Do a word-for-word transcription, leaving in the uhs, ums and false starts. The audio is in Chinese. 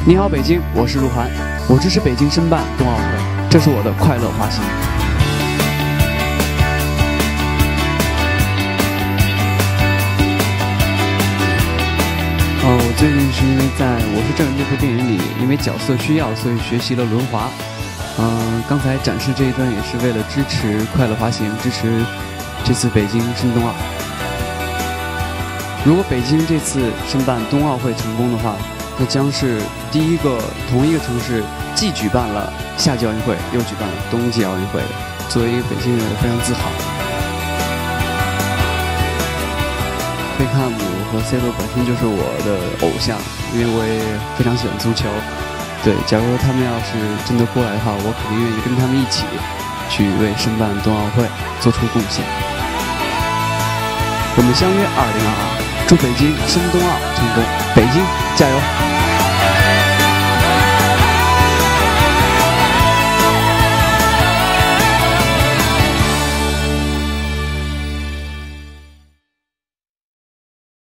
你好，北京，我是鹿晗，我支持北京申办冬奥会，这是我的快乐滑行。哦，我最近是因为在《我是证人》这部电影里，因为角色需要，所以学习了轮滑。嗯、呃，刚才展示这一段也是为了支持快乐滑行，支持这次北京申冬奥。如果北京这次申办冬奥会成功的话，那将是第一个同一个城市既举办了夏季奥运会，又举办了冬季奥运会的。作为一个北京人，我非常自豪。贝克汉姆和 C 罗本身就是我的偶像，因为我也非常喜欢足球。对，假如他们要是真的过来的话，我肯定愿意跟他们一起去为申办冬奥会做出贡献。我们相约二零二二，祝北京申冬奥成功，北京加油！